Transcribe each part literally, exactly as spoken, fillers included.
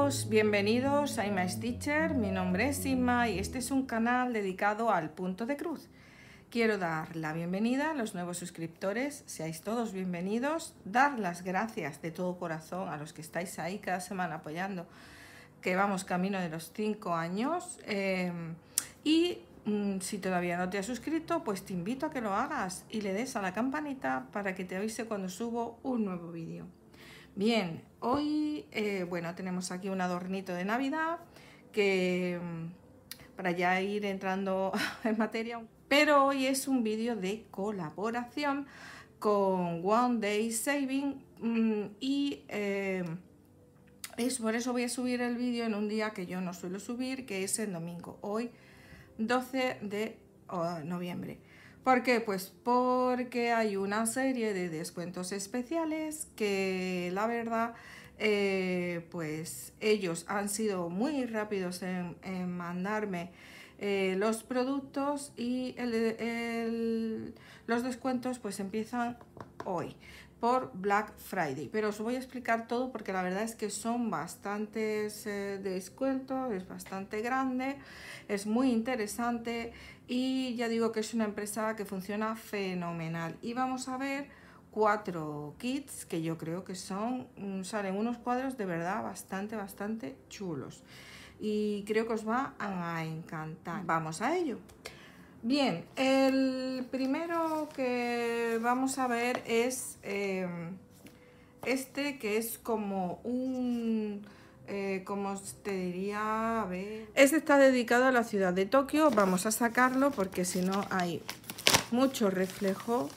todos, bienvenidos a Inma Stitcher. Mi nombre es Inma y este es un canal dedicado al punto de cruz. Quiero dar la bienvenida a los nuevos suscriptores, seáis todos bienvenidos, dar las gracias de todo corazón a los que estáis ahí cada semana apoyando, que vamos camino de los cinco años, eh, y mmm, si todavía no te has suscrito, pues te invito a que lo hagas y le des a la campanita para que te avise cuando subo un nuevo vídeo. Bien, hoy, eh, bueno, tenemos aquí un adornito de Navidad que para ya ir entrando en materia, pero hoy es un vídeo de colaboración con One Day Saving mmm, y eh, es por eso voy a subir el vídeo en un día que yo no suelo subir, que es el domingo, hoy doce de noviembre. ¿Por qué? Pues porque hay una serie de descuentos especiales que la verdad, eh, pues ellos han sido muy rápidos en, en mandarme eh, los productos y el, el, los descuentos pues empiezan hoy por Black Friday, pero os voy a explicar todo porque la verdad es que son bastantes eh, descuentos, es bastante grande, es muy interesante y ya digo que es una empresa que funciona fenomenal. Y vamos a ver cuatro kits que yo creo que son, salen unos cuadros de verdad bastante, bastante chulos y creo que os va a encantar. Vamos a ello. Bien, el primero que vamos a ver es eh, este, que es como un, eh, como te diría, a ver, este está dedicado a la ciudad de Tokio. Vamos a sacarlo porque si no hay mucho reflejo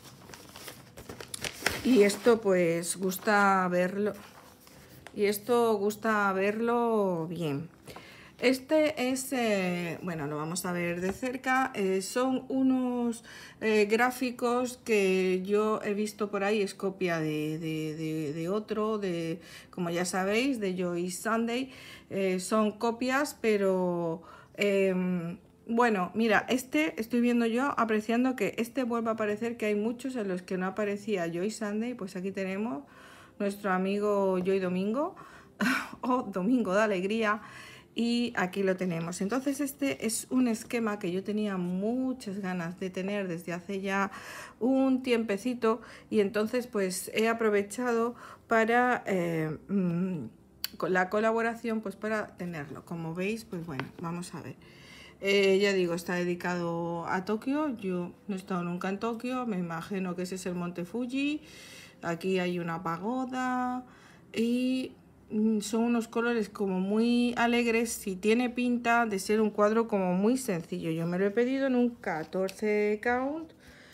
y esto pues gusta verlo, y esto gusta verlo bien. Este es, eh, bueno, lo vamos a ver de cerca, eh, son unos eh, gráficos que yo he visto por ahí, es copia de, de, de, de otro, de, como ya sabéis, de Joy Sunday, eh, son copias, pero eh, bueno, mira, este estoy viendo yo, apreciando que este vuelve a aparecer, que hay muchos en los que no aparecía Joy Sunday, pues aquí tenemos nuestro amigo Joy Domingo, o Domingo de Alegría. Y aquí lo tenemos. Entonces este es un esquema que yo tenía muchas ganas de tener desde hace ya un tiempecito y entonces pues he aprovechado para eh, mmm, con la colaboración pues para tenerlo. Como veis, pues bueno, vamos a ver. Eh, ya digo, está dedicado a Tokio. Yo no he estado nunca en Tokio, me imagino que ese es el Monte Fuji. Aquí hay una pagoda y son unos colores como muy alegres y tiene pinta de ser un cuadro como muy sencillo. Yo me lo he pedido en un catorce count.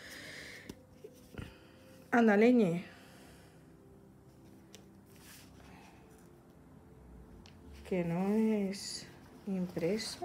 Anda, leñe. Que no es impreso.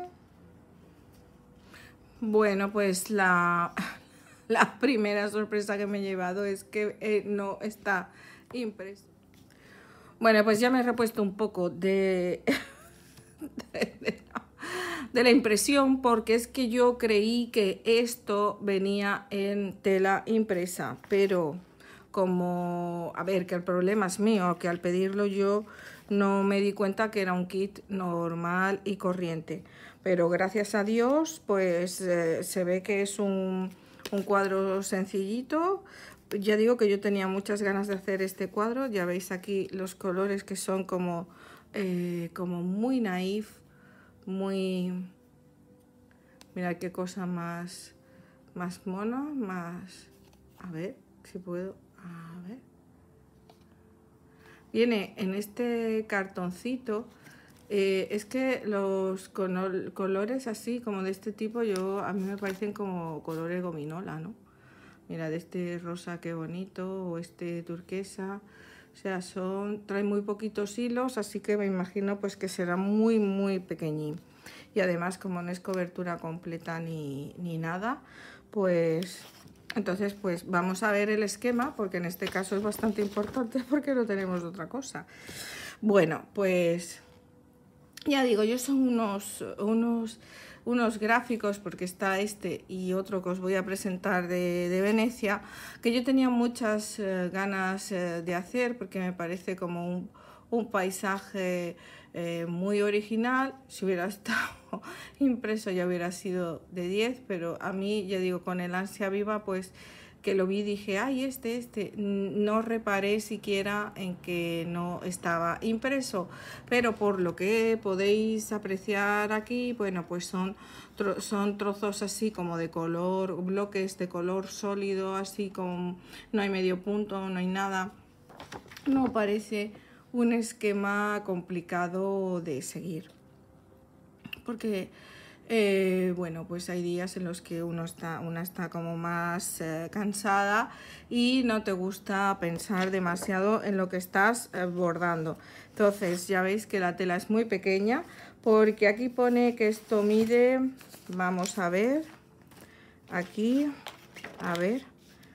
Bueno, pues la, la primera sorpresa que me he llevado es que eh, no está impreso. Bueno, pues ya me he repuesto un poco de, de, de, de la impresión, porque es que yo creí que esto venía en tela impresa, pero como, a ver, que el problema es mío, que al pedirlo yo no me di cuenta que era un kit normal y corriente, pero gracias a Dios pues eh, se ve que es un, un cuadro sencillito. Ya digo que yo tenía muchas ganas de hacer este cuadro. Ya veis aquí los colores que son como, eh, como muy naif, muy... Mirad qué cosa más, más mona, más... A ver si puedo... A ver. Viene en este cartoncito. Eh, es que los colores así, como de este tipo, yo a mí me parecen como colores gominola, ¿no? Mira, de este rosa qué bonito, o este turquesa, o sea, son, trae muy poquitos hilos, así que me imagino pues que será muy muy pequeñín. Y además como no es cobertura completa ni, ni nada, pues entonces pues vamos a ver el esquema, porque en este caso es bastante importante porque no tenemos otra cosa. Bueno, pues ya digo, yo son unos... unos unos gráficos, porque está este y otro que os voy a presentar de, de Venecia, que yo tenía muchas eh, ganas eh, de hacer, porque me parece como un, un paisaje eh, muy original. Si hubiera estado impreso ya hubiera sido de diez, pero a mí, ya digo, con el ansia viva, pues que lo vi dije, ay, este, este, no reparé siquiera en que no estaba impreso, pero por lo que podéis apreciar aquí, bueno, pues son, tro son trozos así como de color, bloques de color sólido, así como no hay medio punto, no hay nada, no parece un esquema complicado de seguir, porque Eh, bueno, pues hay días en los que uno está, una está como más eh, cansada y no te gusta pensar demasiado en lo que estás eh, bordando. Entonces ya veis que la tela es muy pequeña, porque aquí pone que esto mide, vamos a ver, aquí, a ver,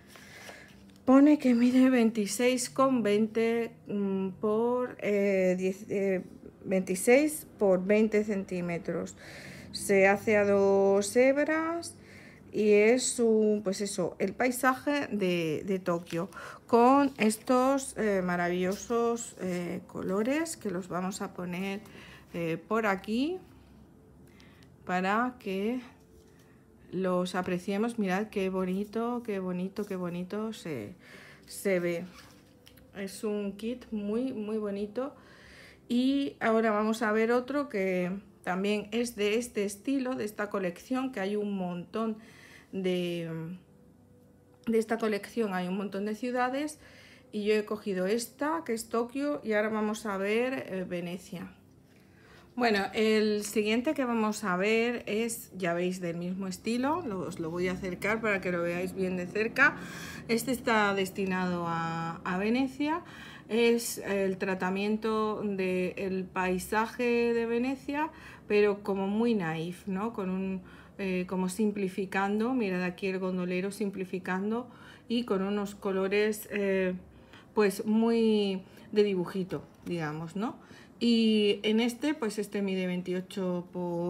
pone que mide veintiséis con veinte mmm, por eh, diez, eh, veintiséis por veinte centímetros. Se hace a dos hebras y es un, pues eso, el paisaje de, de Tokio con estos eh, maravillosos eh, colores que los vamos a poner eh, por aquí para que los apreciemos. Mirad qué bonito, qué bonito, qué bonito se, se ve. Es un kit muy, muy bonito. Y ahora vamos a ver otro que también es de este estilo, de esta colección, que hay un montón de, de esta colección, hay un montón de ciudades, y yo he cogido esta, que es Tokio, y ahora vamos a ver eh, Venecia. Bueno, el siguiente que vamos a ver es, ya veis, del mismo estilo, lo, os lo voy a acercar para que lo veáis bien de cerca. Este está destinado a, a Venecia. Es el tratamiento del paisaje de Venecia, pero como muy naif, ¿no? Con un, eh, como simplificando, mirad aquí el gondolero simplificando y con unos colores eh, pues muy de dibujito, digamos, ¿no? Y en este, pues este mide veintiocho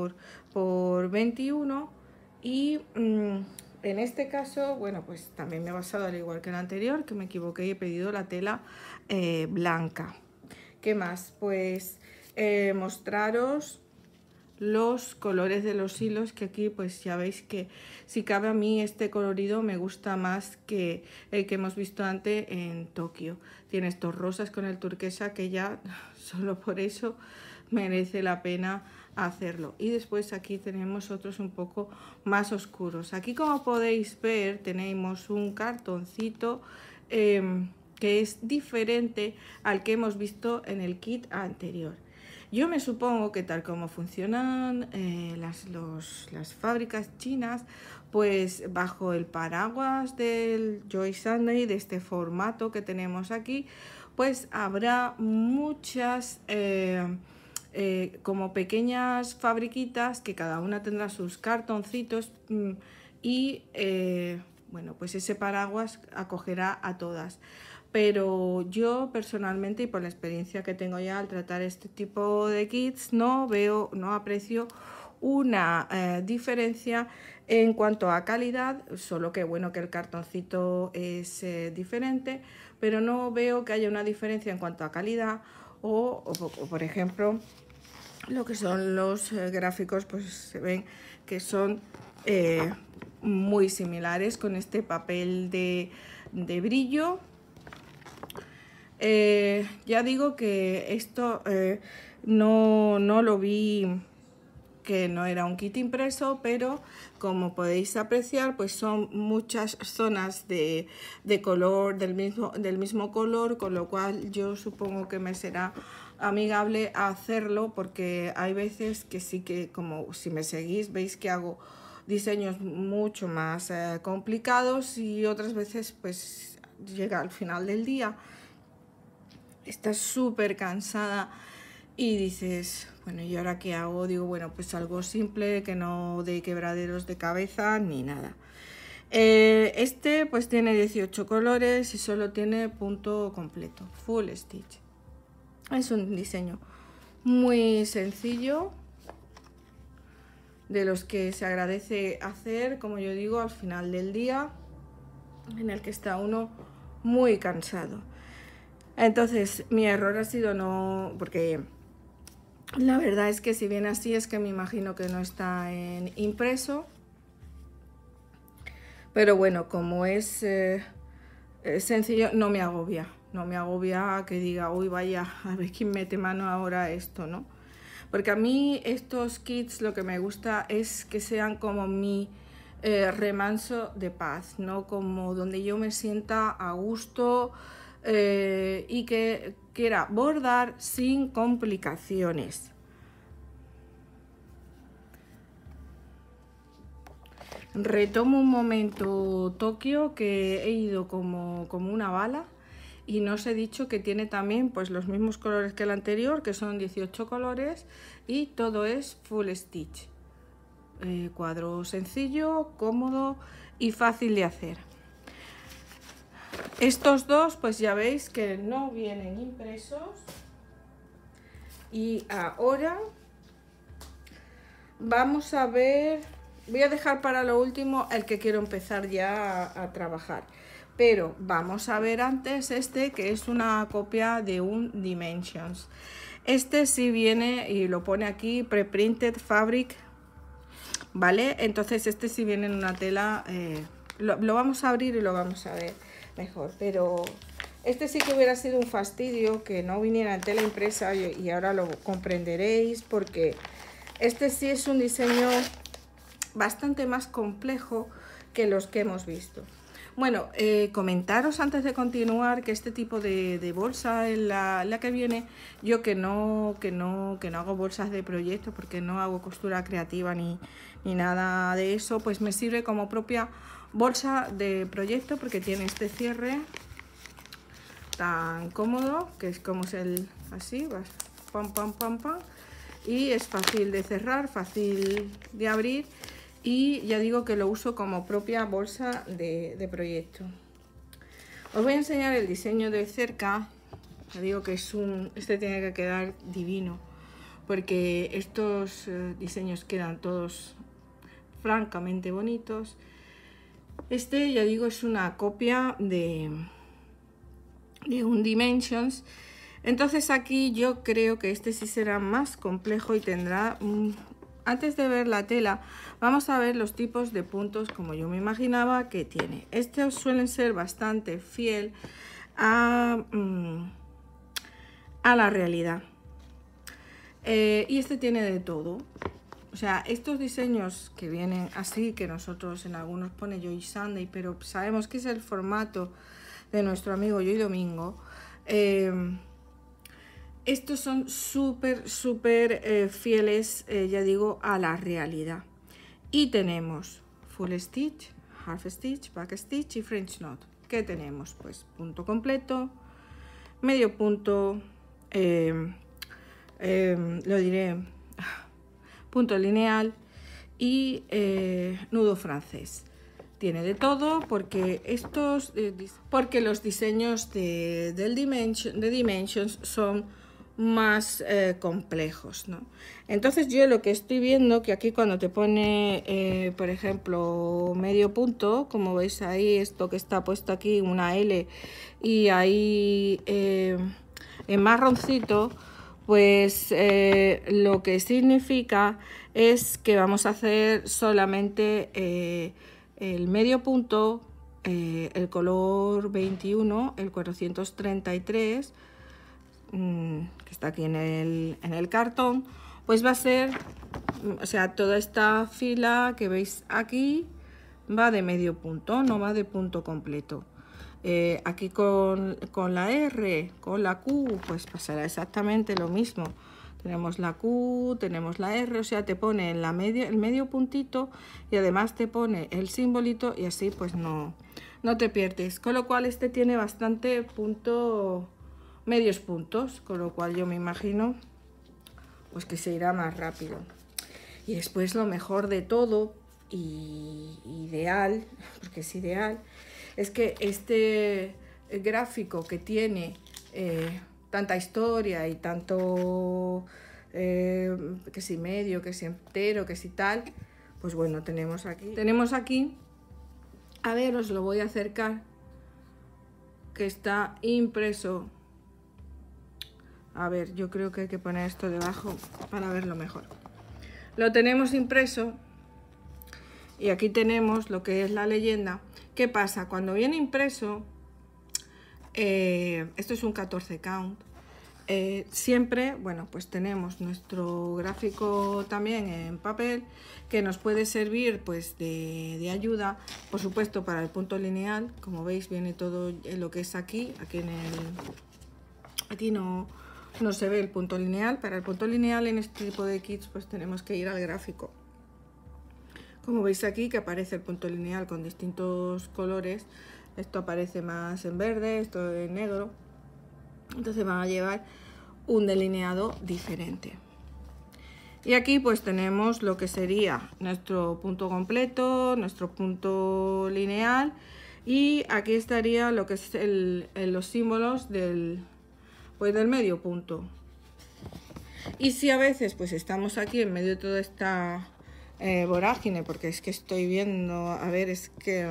por veintiuno y mmm, en este caso, bueno, pues también me he basado al igual que el anterior, que me equivoqué y he pedido la tela eh, blanca. ¿Qué más? Pues eh, mostraros los colores de los hilos, que aquí pues ya veis que si cabe a mí este colorido me gusta más que el que hemos visto antes en Tokio. Tiene estos rosas con el turquesa que ya solo por eso merece la pena hacerlo. Y después aquí tenemos otros un poco más oscuros. Aquí, como podéis ver, tenemos un cartoncito eh, que es diferente al que hemos visto en el kit anterior. Yo me supongo que tal como funcionan eh, las, los, las fábricas chinas, pues bajo el paraguas del Joy Sunday, de este formato que tenemos aquí, pues habrá muchas eh, eh, como pequeñas fabriquitas que cada una tendrá sus cartoncitos mmm, y eh, bueno, pues ese paraguas acogerá a todas. Pero yo personalmente, y por la experiencia que tengo ya al tratar este tipo de kits, no veo, no aprecio una eh, diferencia en cuanto a calidad, solo que bueno, que el cartoncito es eh, diferente, pero no veo que haya una diferencia en cuanto a calidad o, o, o por ejemplo, lo que son los eh, gráficos, pues se ven que son eh, muy similares con este papel de, de brillo. Eh, ya digo que esto eh, no, no lo vi, que no era un kit impreso, pero como podéis apreciar, pues son muchas zonas de, de color, del mismo, del mismo color, con lo cual yo supongo que me será amigable hacerlo, porque hay veces que sí que, como si me seguís, veis que hago diseños mucho más eh, complicados, y otras veces pues llega al final del día, estás súper cansada y dices, bueno, ¿y ahora qué hago? Digo, bueno, pues algo simple, que no dé quebraderos de cabeza ni nada. Eh, este pues tiene dieciocho colores y solo tiene punto completo, full stitch. Es un diseño muy sencillo, de los que se agradece hacer, como yo digo, al final del día, en el que está uno muy cansado. Entonces mi error ha sido no, porque La verdad es que si viene así es que me imagino que no está en impreso. Pero bueno, como es eh, sencillo, no me agobia. No me agobia que diga, uy, vaya, a ver quién mete mano ahora a esto, ¿no? Porque a mí estos kits lo que me gusta es que sean como mi eh, remanso de paz, ¿no? Como donde yo me sienta a gusto eh, y que quiera bordar sin complicaciones. Retomo un momento Tokio, que he ido como, como una bala. Y no os he dicho que tiene también pues los mismos colores que el anterior, que son dieciocho colores, y todo es full stitch. Eh, cuadro sencillo, cómodo y fácil de hacer. Estos dos pues ya veis que no vienen impresos. Y ahora vamos a ver, voy a dejar para lo último el que quiero empezar ya a, a trabajar. Pero vamos a ver antes este, que es una copia de un Dimensions. Este sí viene y lo pone aquí, preprinted fabric, ¿vale? Entonces este sí viene en una tela, eh, lo, lo vamos a abrir y lo vamos a ver mejor. Pero este sí que hubiera sido un fastidio que no viniera en tela impresa y, y ahora lo comprenderéis, porque este sí es un diseño bastante más complejo que los que hemos visto. Bueno, eh, comentaros antes de continuar que este tipo de, de bolsa en la, la que viene, yo que no, que, no, que no hago bolsas de proyecto porque no hago costura creativa ni, ni nada de eso, pues me sirve como propia bolsa de proyecto porque tiene este cierre tan cómodo, que es como es el así, vas pam pam pam pam, y es fácil de cerrar, fácil de abrir. Y ya digo que lo uso como propia bolsa de, de proyecto. Os voy a enseñar el diseño de cerca. Ya digo que es un, este tiene que quedar divino, porque estos eh, diseños quedan todos francamente bonitos. Este, ya digo, es una copia de, de un Dimensions. Entonces aquí yo creo que este sí será más complejo y tendrá un... Antes de ver la tela, vamos a ver los tipos de puntos como yo me imaginaba que tiene. Estos suelen ser bastante fiel a, a la realidad. Eh, y este tiene de todo. O sea, estos diseños que vienen así, que nosotros en algunos pone Joy Sunday, pero sabemos que es el formato de nuestro amigo Joy Domingo. Eh, Estos son súper, súper eh, fieles, eh, ya digo, a la realidad. Y tenemos full stitch, half stitch, back stitch y French knot. ¿Qué tenemos? Pues punto completo, medio punto, eh, eh, lo diré, punto lineal y eh, nudo francés. Tiene de todo porque estos, eh, porque los diseños de, del Dimension, de Dimensions son más eh, complejos, ¿no? Entonces yo lo que estoy viendo que aquí cuando te pone eh, por ejemplo medio punto, como veis ahí, esto que está puesto aquí, una L, y ahí eh, en marroncito, pues eh, lo que significa es que vamos a hacer solamente eh, el medio punto, eh, el color veintiuno, el cuatrocientos treinta y tres, que está aquí en el, en el cartón, pues va a ser, o sea, toda esta fila que veis aquí va de medio punto, no va de punto completo. Eh, aquí con, con la R, con la Q, pues pasará exactamente lo mismo. Tenemos la Q, tenemos la R, o sea, te pone en la media, el medio puntito y además te pone el simbolito y así pues no, no te pierdes. Con lo cual este tiene bastante punto... medios puntos, con lo cual yo me imagino pues que se irá más rápido. Y después lo mejor de todo, y ideal, porque es ideal, es que este gráfico que tiene eh, tanta historia y tanto eh, que si medio, que si entero, que si tal, pues bueno, tenemos aquí, tenemos aquí, a ver, os lo voy a acercar, que está impreso A ver, yo creo que hay que poner esto debajo para verlo mejor. Lo tenemos impreso y aquí tenemos lo que es la leyenda. ¿Qué pasa? Cuando viene impreso, eh, esto es un catorce count, eh, siempre, bueno, pues tenemos nuestro gráfico también en papel que nos puede servir pues de, de ayuda, por supuesto, para el punto lineal. Como veis, viene todo lo que es aquí, aquí en el, aquí no... no se ve el punto lineal. Para el punto lineal en este tipo de kits pues tenemos que ir al gráfico. Como veis aquí que aparece el punto lineal con distintos colores. Esto aparece más en verde, esto en negro. Entonces van a llevar un delineado diferente. Y aquí pues tenemos lo que sería nuestro punto completo, nuestro punto lineal. Y aquí estaría lo que es el, el, los símbolos del... pues del medio punto. Y si a veces pues estamos aquí en medio de toda esta eh, vorágine, porque es que estoy viendo, a ver, es que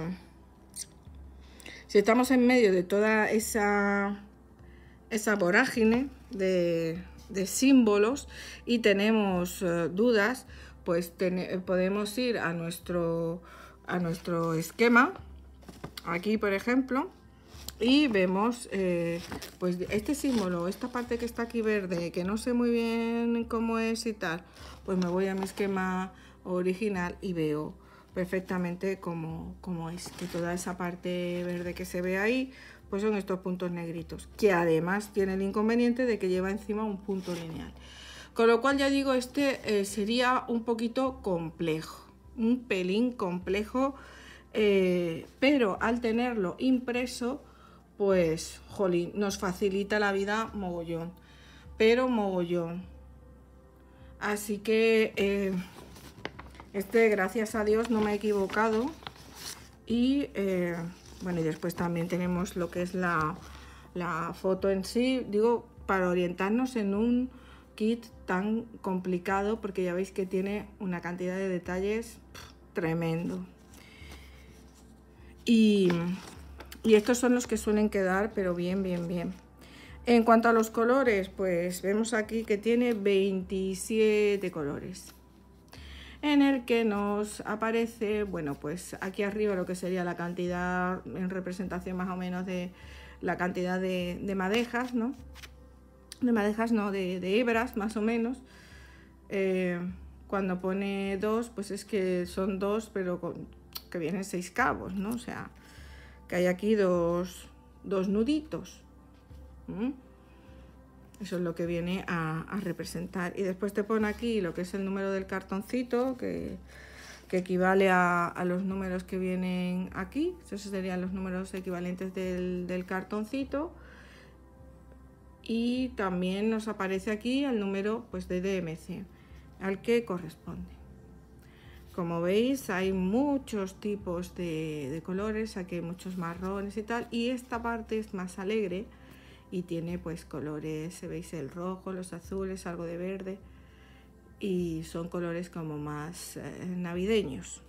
si estamos en medio de toda esa esa vorágine de, de símbolos y tenemos uh, dudas, pues ten, podemos ir a nuestro a nuestro esquema aquí, por ejemplo, y vemos eh, pues este símbolo, esta parte que está aquí verde, que no sé muy bien cómo es y tal, pues me voy a mi esquema original y veo perfectamente cómo, cómo es, que toda esa parte verde que se ve ahí pues son estos puntos negritos, que además tiene el inconveniente de que lleva encima un punto lineal, con lo cual ya digo, este eh, sería un poquito complejo, un pelín complejo, eh, pero al tenerlo impreso pues, jolín, nos facilita la vida mogollón, pero mogollón. Así que eh, este, gracias a Dios, no me he equivocado. Y eh, bueno, y después también tenemos lo que es la, la foto en sí, digo, para orientarnos en un kit tan complicado, porque ya veis que tiene una cantidad de detalles pff, tremendo. Y... Y estos son los que suelen quedar, pero bien, bien, bien. En cuanto a los colores, pues vemos aquí que tiene veintisiete colores. En el que nos aparece, bueno, pues aquí arriba lo que sería la cantidad, en representación más o menos de la cantidad de, de madejas, ¿no? De madejas, no, de, de hebras, más o menos. Eh, cuando pone dos, pues es que son dos, pero con, que vienen seis cabos, ¿no? O sea... que hay aquí dos, dos nuditos. ¿Mm? Eso es lo que viene a, a representar. Y después te pone aquí lo que es el número del cartoncito, que, que equivale a, a los números que vienen aquí. Esos serían los números equivalentes del, del cartoncito. Y también nos aparece aquí el número pues, de D M C, al que corresponde. Como veis, hay muchos tipos de, de colores, aquí hay muchos marrones y tal, y esta parte es más alegre y tiene pues colores, veis el rojo, los azules, algo de verde, y son colores como más eh, navideños.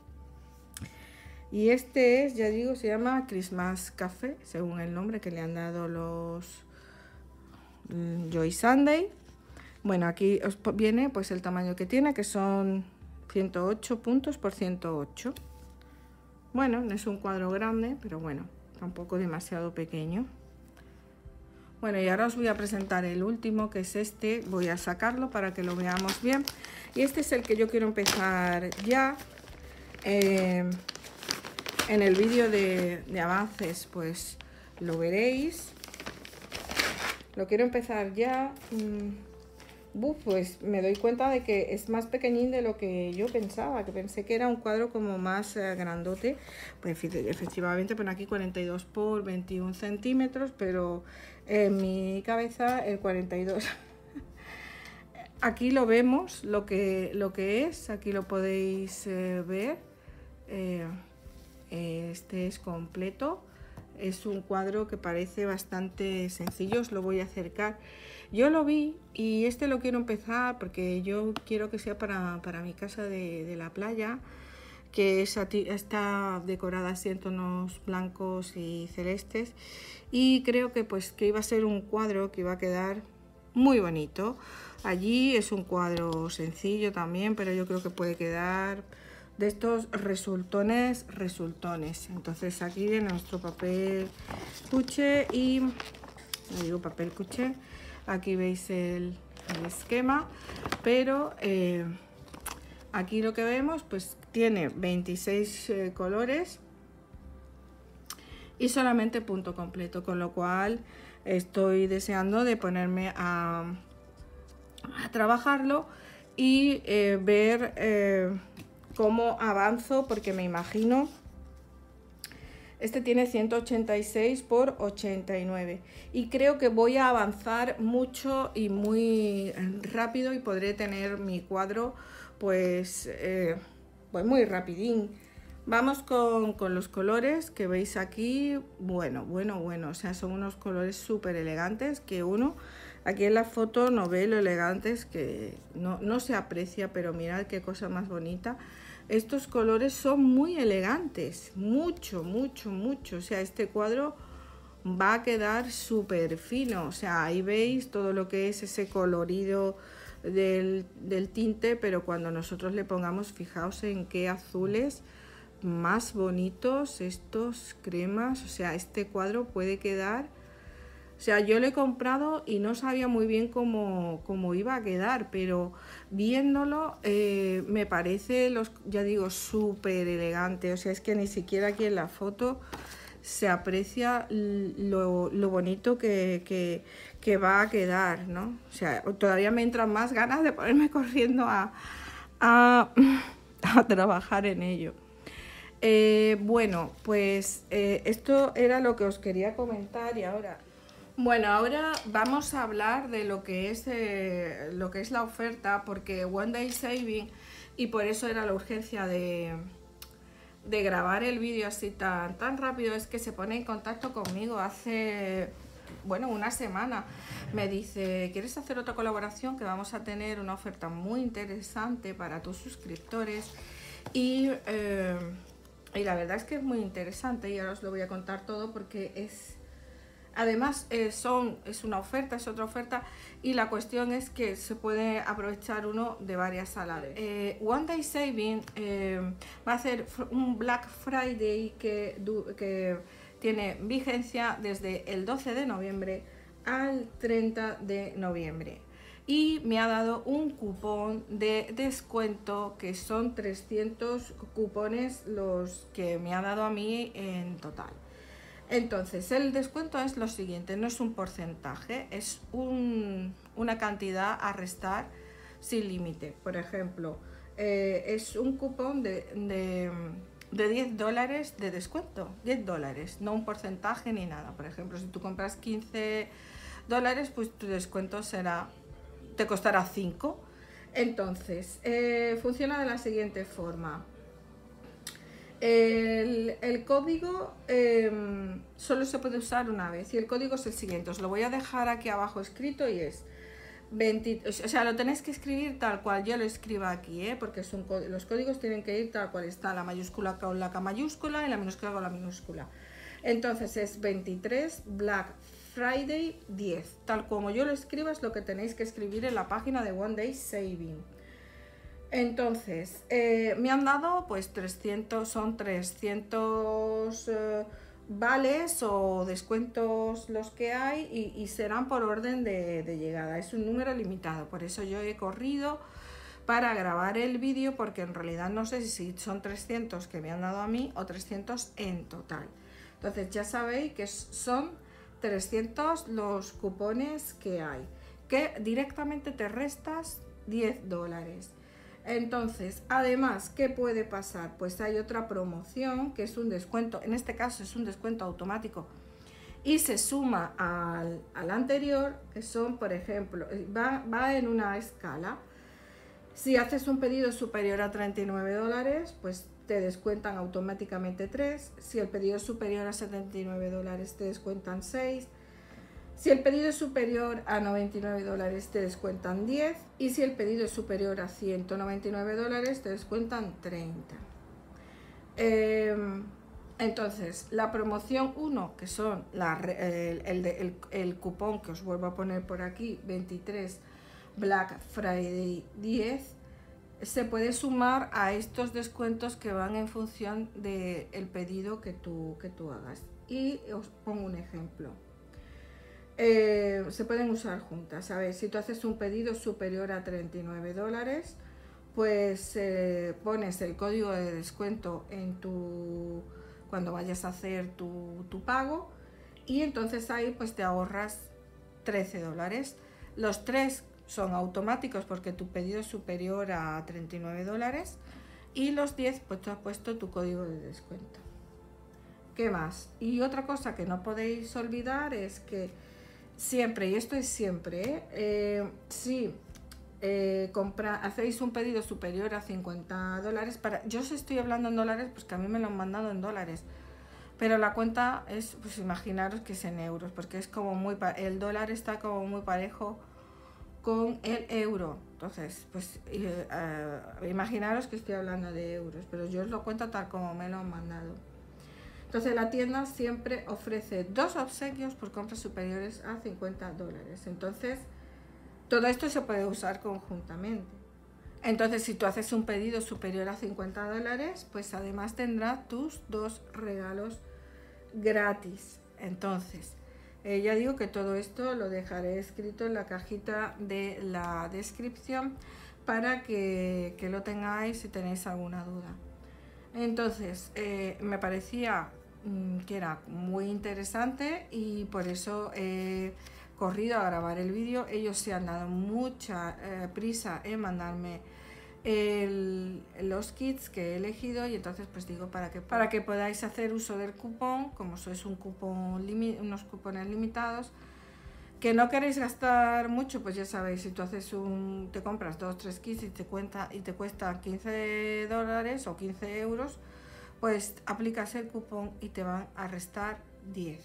Y este es, ya digo, se llama Christmas Café, según el nombre que le han dado los Joy Sunday. Bueno, aquí os viene pues el tamaño que tiene, que son ciento ocho puntos por ciento ocho. Bueno, no es un cuadro grande, pero bueno, tampoco demasiado pequeño. Bueno, y ahora os voy a presentar el último, que es este. Voy a sacarlo para que lo veamos bien. Y este es el que yo quiero empezar ya. Eh, en el vídeo de, de avances, pues lo veréis. Lo quiero empezar ya. Mm. Buf, pues me doy cuenta de que es más pequeñín de lo que yo pensaba, que pensé que era un cuadro como más eh, grandote. Pues efectivamente pone aquí cuarenta y dos por veintiún centímetros, pero en mi cabeza el cuarenta y dos. Aquí lo vemos, lo que, lo que es, aquí lo podéis eh, ver. Eh, este es completo. Es un cuadro que parece bastante sencillo, os lo voy a acercar. Yo lo vi y este lo quiero empezar porque yo quiero que sea para, para mi casa de, de la playa, que es, está decorada así en tonos blancos y celestes, y creo que pues que iba a ser un cuadro que iba a quedar muy bonito. Allí es un cuadro sencillo también, pero yo creo que puede quedar de estos resultones, resultones. Entonces aquí viene nuestro papel cuché y, no digo papel cuché, aquí veis el, el esquema, pero eh, aquí lo que vemos, pues tiene veintiséis eh, colores y solamente punto completo, con lo cual estoy deseando de ponerme a, a trabajarlo y eh, ver eh, cómo avanzo, porque me imagino, este tiene ciento ochenta y seis por ochenta y nueve y creo que voy a avanzar mucho y muy rápido y podré tener mi cuadro pues, eh, pues muy rapidín. Vamos con, con los colores que veis aquí. Bueno, bueno, bueno, o sea, son unos colores súper elegantes que uno aquí en la foto no ve lo elegantes, que no, no se aprecia, pero mirad qué cosa más bonita. Estos colores son muy elegantes, mucho, mucho, mucho. O sea, este cuadro va a quedar súper fino. O sea, ahí veis todo lo que es ese colorido del, del tinte, pero cuando nosotros le pongamos, fijaos en qué azules más bonitos estos cremas. O sea, este cuadro puede quedar, o sea, yo lo he comprado y no sabía muy bien cómo, cómo iba a quedar, pero viéndolo eh, me parece, los, ya digo, súper elegante. O sea, es que ni siquiera aquí en la foto se aprecia lo, lo bonito que, que, que va a quedar, ¿no? O sea, todavía me entran más ganas de ponerme corriendo a, a, a trabajar en ello. Eh, bueno, pues eh, esto era lo que os quería comentar y ahora... Bueno, ahora vamos a hablar de lo que es, eh, lo que es la oferta, porque One Day Saving, y por eso era la urgencia de, de grabar el vídeo así tan, tan rápido, es que se pone en contacto conmigo hace, bueno, una semana. Me dice, ¿quieres hacer otra colaboración? Que vamos a tener una oferta muy interesante para tus suscriptores. Y... Eh, Y la verdad es que es muy interesante y ahora os lo voy a contar todo porque es... Además eh, son, es una oferta, es otra oferta y la cuestión es que se puede aprovechar uno de varias a la vez. Eh, One Day Saving eh, va a hacer un Black Friday que, que tiene vigencia desde el doce de noviembre al treinta de noviembre. Y me ha dado un cupón de descuento que son trescientos cupones los que me ha dado a mí en total. Entonces el descuento es lo siguiente, no es un porcentaje, es un, una cantidad a restar sin límite. Por ejemplo, eh, es un cupón de, de, de diez dólares de descuento, diez dólares, no un porcentaje ni nada. Por ejemplo, si tú compras quince dólares, pues tu descuento será... te costará cinco. Entonces eh, funciona de la siguiente forma. El, el código eh, solo se puede usar una vez y el código es el siguiente. Os lo voy a dejar aquí abajo escrito y es veinte, o sea, lo tenéis que escribir tal cual yo lo escriba aquí, ¿eh? Porque son, los códigos tienen que ir tal cual está, la mayúscula con la K mayúscula y la minúscula con la minúscula. Entonces es veintitrés Black Friday diez, tal como yo lo escribo es lo que tenéis que escribir en la página de One Day Saving. Entonces eh, me han dado pues trescientos, son trescientos eh, vales o descuentos los que hay y, y serán por orden de, de llegada, es un número limitado, por eso yo he corrido para grabar el vídeo porque en realidad no sé si son trescientos que me han dado a mí o trescientos en total. Entonces ya sabéis que son trescientos los cupones que hay, que directamente te restas diez dólares. Entonces, además, ¿qué puede pasar? Pues hay otra promoción que es un descuento, en este caso es un descuento automático y se suma al, al anterior, que son, por ejemplo, va, va en una escala. Si haces un pedido superior a treinta y nueve dólares, pues te descuentan automáticamente tres. Si el pedido es superior a setenta y nueve dólares, te descuentan seis. Si el pedido es superior a noventa y nueve dólares, te descuentan diez. Y si el pedido es superior a ciento noventa y nueve dólares, te descuentan treinta. Eh, Entonces, la promoción uno, que son la, el, el, el, el cupón que os vuelvo a poner por aquí, veintitrés, Black Friday diez, se puede sumar a estos descuentos que van en función del pedido que tú, que tú hagas. Y os pongo un ejemplo. Eh, se pueden usar juntas. A ver, si tú haces un pedido superior a treinta y nueve dólares, pues eh, pones el código de descuento en tu... cuando vayas a hacer tu, tu pago, y entonces ahí pues te ahorras trece dólares. Los tres son automáticos porque tu pedido es superior a treinta y nueve dólares, y los diez pues tú has puesto tu código de descuento. ¿Qué más? Y otra cosa que no podéis olvidar es que siempre, y esto es siempre, ¿eh? Eh, si eh, compra, hacéis un pedido superior a cincuenta dólares, para, yo os estoy hablando en dólares pues que a mí me lo han mandado en dólares, pero la cuenta es, pues imaginaros que es en euros, porque es como muy, el dólar está como muy parejo con el euro. Entonces, pues eh, uh, imaginaros que estoy hablando de euros, pero yo os lo cuento tal como me lo han mandado. Entonces la tienda siempre ofrece dos obsequios por compras superiores a cincuenta dólares. Entonces, todo esto se puede usar conjuntamente. Entonces, si tú haces un pedido superior a cincuenta dólares, pues además tendrás tus dos regalos gratis. Entonces, eh, ya digo que todo esto lo dejaré escrito en la cajita de la descripción para que, que lo tengáis si tenéis alguna duda. Entonces, eh, me parecía mmm, que era muy interesante y por eso he corrido a grabar el vídeo. Ellos se han dado mucha eh, prisa en mandarme el, los kits que he elegido, y entonces pues digo para que, para que podáis hacer uso del cupón, como sois un cupón, unos cupones limitados, que no queréis gastar mucho, pues ya sabéis, si tú haces un, te compras dos, tres kits y te cuenta y te cuesta quince dólares o quince euros, pues aplicas el cupón y te van a restar diez.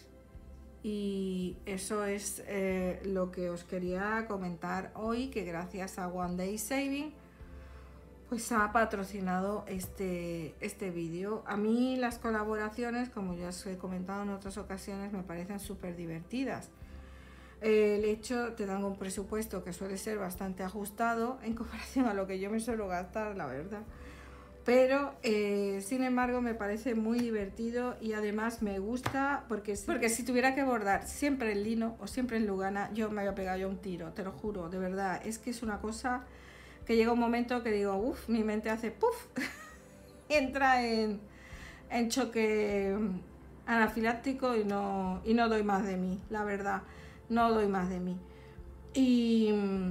Y eso es eh, lo que os quería comentar hoy, que gracias a One Day Saving pues ha patrocinado este, este vídeo. A mí las colaboraciones, como ya os he comentado en otras ocasiones, me parecen súper divertidas. El hecho, te dan un presupuesto que suele ser bastante ajustado en comparación a lo que yo me suelo gastar, la verdad. Pero, eh, sin embargo, me parece muy divertido y además me gusta porque, porque si tuviera que bordar siempre en lino o siempre en Lugana, yo me había pegado yo un tiro, te lo juro, de verdad. Es que es una cosa que llega un momento que digo, uff, mi mente hace puff, entra en, en choque anafiláctico y no, y no doy más de mí, la verdad, no doy más de mí. Y,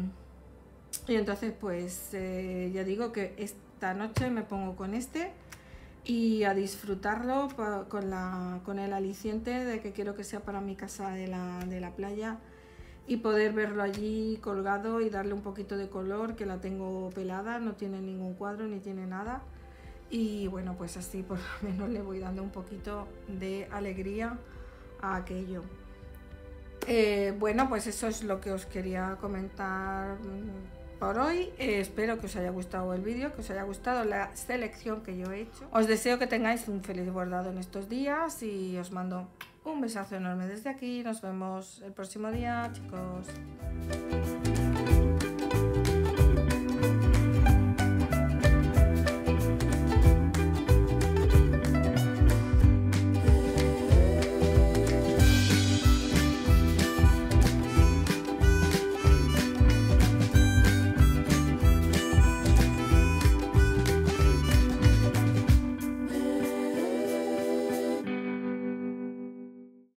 y entonces, pues, eh, ya digo que esta noche me pongo con este y a disfrutarlo con, la, con el aliciente de que quiero que sea para mi casa de la, de la playa, y poder verlo allí colgado y darle un poquito de color, que la tengo pelada, no tiene ningún cuadro ni tiene nada, y bueno, pues así por lo menos le voy dando un poquito de alegría a aquello. Eh, bueno, pues eso es lo que os quería comentar por hoy. Eh, espero que os haya gustado el vídeo, que os haya gustado la selección que yo he hecho. Os deseo que tengáis un feliz bordado en estos días y os mando un besazo enorme desde aquí. Nos vemos el próximo día, chicos.